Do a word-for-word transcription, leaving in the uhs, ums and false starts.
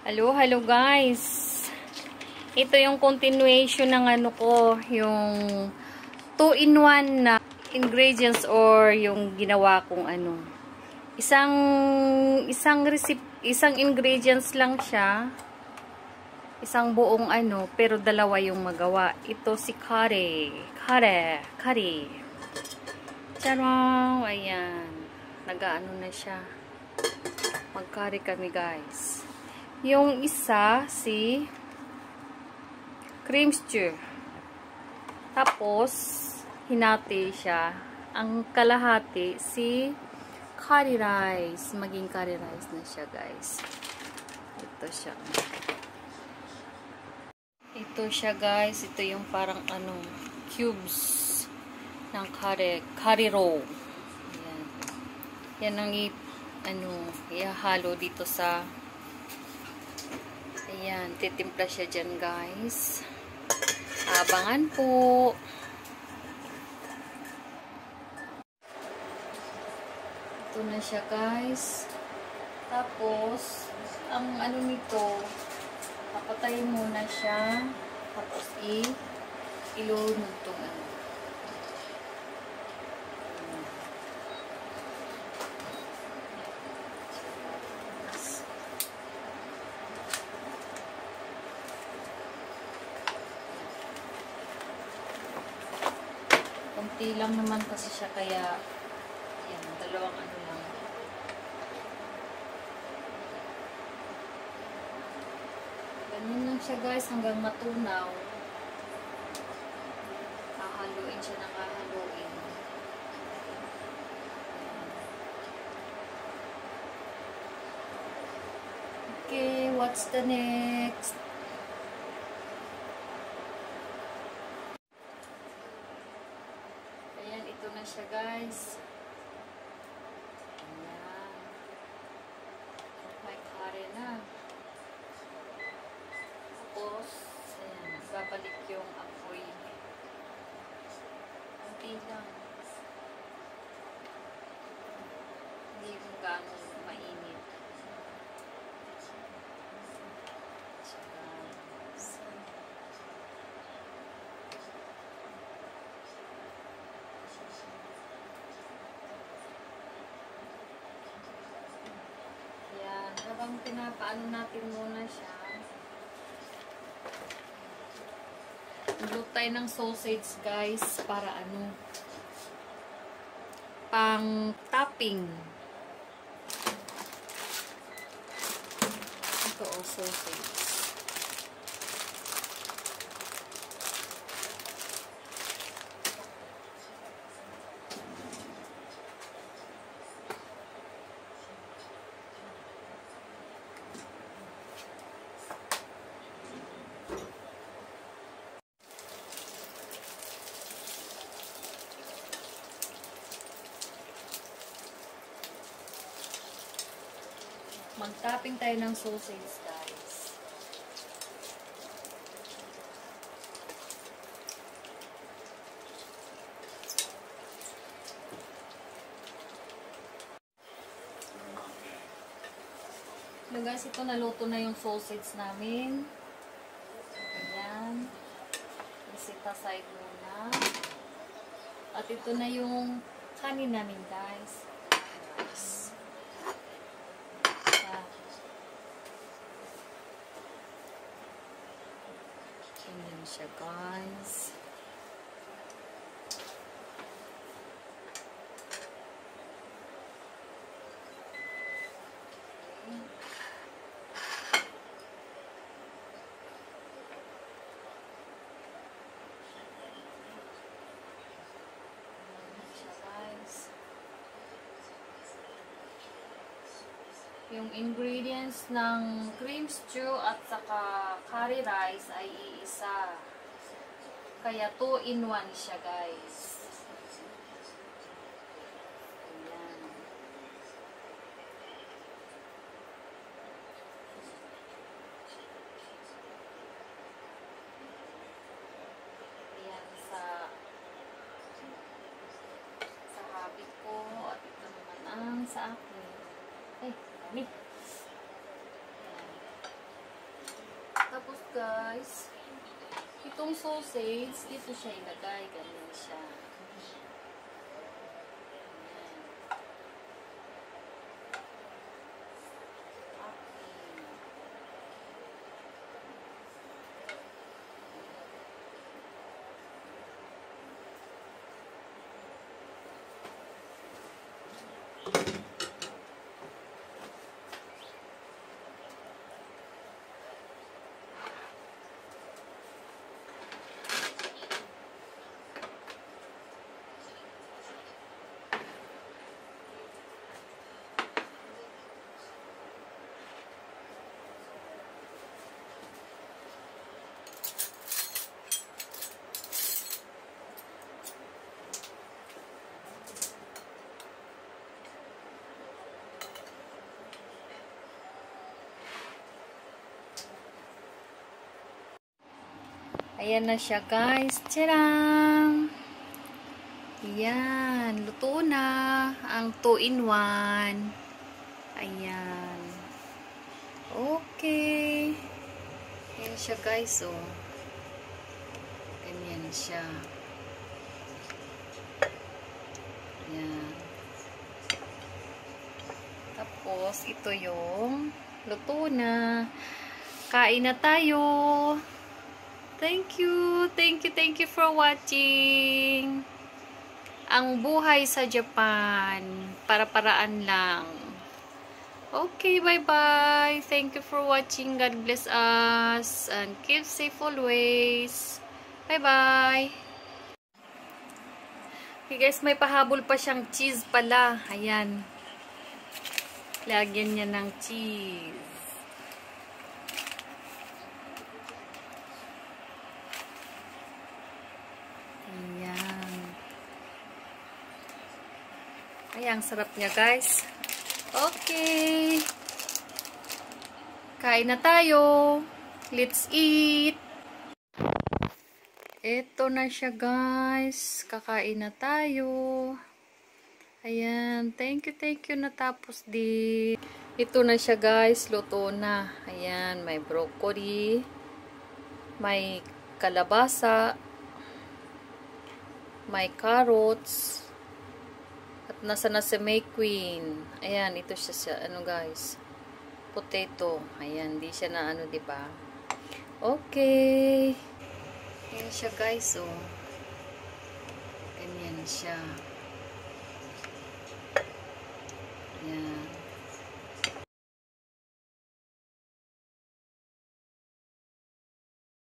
Hello, hello guys. Ito yung continuation ng ano ko, yung two in one na ingredients or yung ginawa kong ano. Isang isang recipe, isang ingredients lang siya. Isang buong ano, pero dalawa yung magawa. Ito si curry. Curry, curry. Charong, ayan. Nag-ano na siya. Mag-curry kami, guys. Yung isa, si cream stew. Tapos, hinati siya. Ang kalahati, si curry rice. Maging curry rice na siya, guys. Ito siya. Ito siya, guys. Ito yung parang ano, cubes ng curry, curry roll. Ayan. Yan ang i, ano, ihahalo dito sa ayan, titimpla siya dyan, guys. Abangan po. Ito na siya, guys. Tapos, ang ano nito, papatayin muna siya. Tapos, i ilunod itong ano. Kunti lang naman kasi siya, kaya yan, dalawang ano lang. Ganyan lang siya, guys, hanggang matunaw. Hahaluin siya ng hahaluin. Okay, what's the next? Ito na siya, guys. Ayan. May curry na. Tapos, ayan, babalik yung apoy. Kunti lang. Hindi mo gano'ng mainit. Habang pinapaano natin muna siya, magluto tayo ng sausage, guys, para ano, pang topping. Ito o, sausage. Mag-topping tayo ng sausage, guys. So, guys, ito naluto na yung sausage namin. Ayan. Isit aside muna. At ito na yung kanin namin, guys. Ayan siya, guys. Yung ingredients ng cream stew at saka curry rice ay iisa. Kaya two in one siya, guys. Ayan. Ayan sa sa habit ko at ito naman ang sa akin. Ay, dami. guys. Itong sausage, dito siya ilagay. Ganyan siya. Ayan na siya guys. Tcharam! Ayan. Luto na ang two in one. Ayan. Okay. Ayan siya guys. Oh. Ganyan siya. Ayan. Tapos, ito yung luto na. Kain na tayo. Thank you, thank you, thank you for watching. Ang buhay sa Japan, para-paraan lang. Okay, bye-bye. Thank you for watching. God bless us. And keep safe always. Bye-bye. Okay guys, may pahabol pa siyang cheese pala. Ayan. Lagyan niya ng cheese. Ay, ang sarap niya guys. Okay. Kain na tayo. Let's eat. Ito na siya guys. Kakain na tayo. Ayan. Thank you, thank you. Natapos din. Ito na siya guys. Luto na. Ayan. May broccoli. May kalabasa. May carrots. Nasa na si May Queen. Ayan, ito siya siya. Ano guys? Potato. Ayan, di siya na ano, di ba? Okay. Ayan siya guys, oh. Ganyan siya. Ayan.